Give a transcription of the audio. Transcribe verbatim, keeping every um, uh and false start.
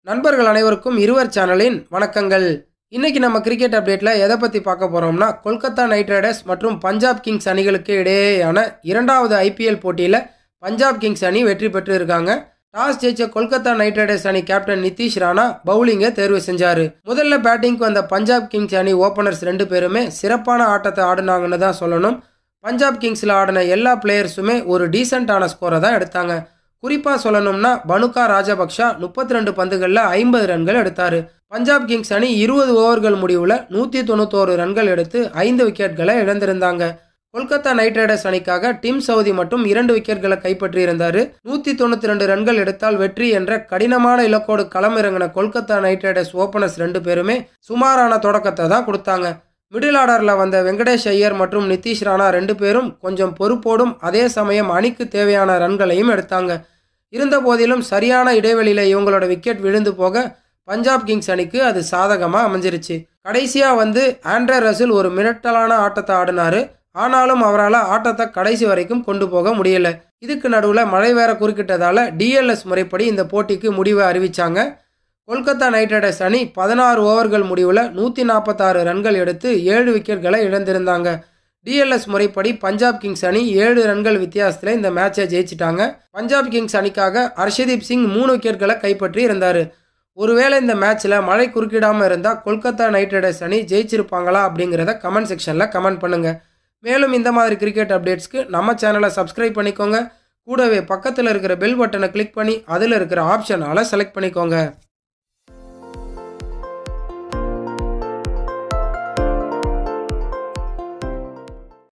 நண்பர்கள் அனைவருக்கும் இருவர் சேனலின் வணக்கங்கள். இன்னைக்கு நம்ம கிரிக்கெட் அப்டேட்ல எதை பத்தி பார்க்க போறோம்னா, கொல்கத்தா நைட் ரைடர்ஸ் மற்றும் பஞ்சாப் கிங்ஸ் அணிகளுக்கு இடையேயான இரண்டாவது ஐபிஎல் போட்டியில பஞ்சாப் கிங்ஸ் அணி வெற்றி பெற்று இருக்காங்க. டாஸ் ஜெயிச்ச கொல்கத்தா நைட் ரைடர்ஸ் அணி கேப்டன் நிதிஷ் ராணா பவுலிங்கை தேர்வு செஞ்சாரு. முதல்ல பேட்டிங்க்கு வந்த பஞ்சாப் கிங்ஸ் அணி ஓபனர்ஸ் ரெண்டு பேருமே சிறப்பான ஆட்டத்தை ஆடினாங்கன்னு தான் சொல்லணும். பஞ்சாப் கிங்ஸ்ல ஆடின எல்லா பிளேயர்ஸுமே ஒரு டீசென்டான ஸ்கோரை தான் எடுத்தாங்க. குறிப்பாக சொல்லணும்னா பனுக்கா ராஜபக்ஷா முப்பத்தி ரெண்டு பந்துகளில் ஐம்பது ரன்கள் எடுத்தார். பஞ்சாப் கிங்ஸ் அணி இருபது ஓவர்கள் முடிவில் நூற்றி தொண்ணூத்தோரு ரன்கள் எடுத்து ஐந்து விக்கெட்களை இழந்திருந்தாங்க. கொல்கத்தா நைட் ரைடர்ஸ் அணிக்காக டிம் சவுதி மட்டும் இரண்டு விக்கெட்களை கைப்பற்றியிருந்தார். நூற்றி தொண்ணூற்றி ரெண்டு ரன்கள் எடுத்தால் வெற்றி என்ற கடினமான இலக்கோடு களமிறங்கின கொல்கத்தா நைட் ரைடர்ஸ் ஓப்பனர்ஸ் ரெண்டு பேருமே சுமாரான தொடக்கத்தை தான் கொடுத்தாங்க. மிடில் ஆர்டரில் வந்த வெங்கடேஷ் ஐயர் மற்றும் நிதிஷ் ராணா ரெண்டு பேரும் கொஞ்சம் பொறுப்போடும் அதே சமயம் அணிக்கு தேவையான ரன்களையும் எடுத்தாங்க. இருந்த போதிலும் சரியான இடைவெளியில் இவங்களோட விக்கெட் விழுந்து போக பஞ்சாப் கிங்ஸ் அணிக்கு அது சாதகமாக அமைஞ்சிருச்சு. கடைசியாக வந்து ஆண்ட்ரே ரசில் ஒரு மிரட்டலான ஆட்டத்தை ஆடினார். ஆனாலும் அவரால் ஆட்டத்தை கடைசி வரைக்கும் கொண்டு போக முடியல. இதுக்கு நடுவில் மழை வேற குறுக்கிட்டதால டிஎல்எஸ் முறைப்படி இந்த போட்டிக்கு முடிவை அறிவிச்சாங்க. கொல்கத்தா நைட் ரைடர்ஸ் அணி பதினாறு ஓவர்கள் முடிவில் நூற்றி நாற்பத்தாறு ரன்கள் எடுத்து ஏழு விக்கெட்களை இழந்திருந்தாங்க. டிஎல்எஸ் முறைப்படி பஞ்சாப் கிங்ஸ் அணி ஏழு ரன்கள் வித்தியாசத்தில் இந்த மேட்சை ஜெயிச்சிட்டாங்க. பஞ்சாப் கிங்ஸ் அணிக்காக ஹர்ஷதீப் சிங் மூணு விக்கெட்களை கைப்பற்றி இருந்தார். ஒருவேளை இந்த மேட்ச்சில் மழை குறுக்கிடாமல் இருந்தால் கொல்கத்தா நைட் ரைடர்ஸ் அணி ஜெயிச்சிருப்பாங்களா அப்படிங்கிறத கமெண்ட் செக்ஷனில் கமெண்ட் பண்ணுங்கள். மேலும் இந்த மாதிரி கிரிக்கெட் அப்டேட்ஸ்க்கு நம்ம சேனலை சப்ஸ்கிரைப் பண்ணிக்கோங்க. கூடவே பக்கத்தில் இருக்கிற பெல் பட்டனை கிளிக் பண்ணி அதில் இருக்கிற ஆப்ஷனால் செலக்ட் பண்ணிக்கோங்க.